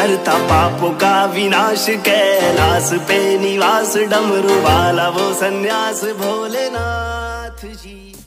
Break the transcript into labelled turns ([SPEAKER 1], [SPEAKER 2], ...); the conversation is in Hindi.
[SPEAKER 1] करता पापों का विनाश, कैलाश पे निवास डमरू वाला वो सन्यास भोलेनाथ जी।